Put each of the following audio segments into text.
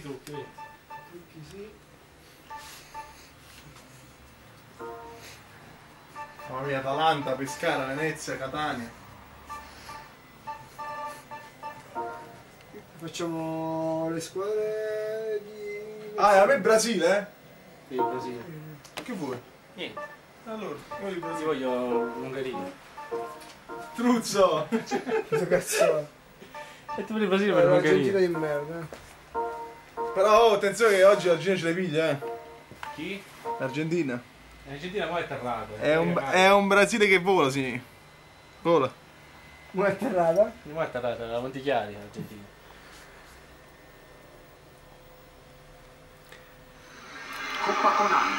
i trucchi, vedi? Trucchi sì. Mamma mia, Atalanta, Pescara, Venezia, Catania. Facciamo le squadre di... Ah, a me Brasile, eh? Sì, il Brasile. Che vuoi? Niente, Allora, vuoi il io Brasile? voglio l'Ungheria. Truzzo! Che cazzo è? E tu vuoi il Brasile per L'Argentina l'Ungheria? di merda. Però oh, attenzione che oggi l'Argentina ce le piglia, eh. Chi? L'Argentina. L'Argentina poi è atterrata. È un Brasile che vola, sì. Vola. Ma è atterrata? Mo è atterrata, la Montichiari l'Argentina. Coppa Konami.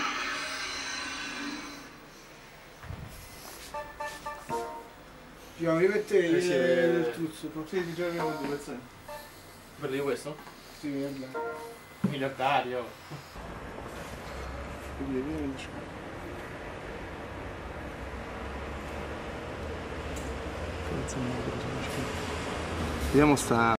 Dobbiamo rimettere sì, il tuzzo. Sì, ti giochiamo con 2 pezzoni. Quello di questo? Sì, merda. Miliardario. Vediamo sta...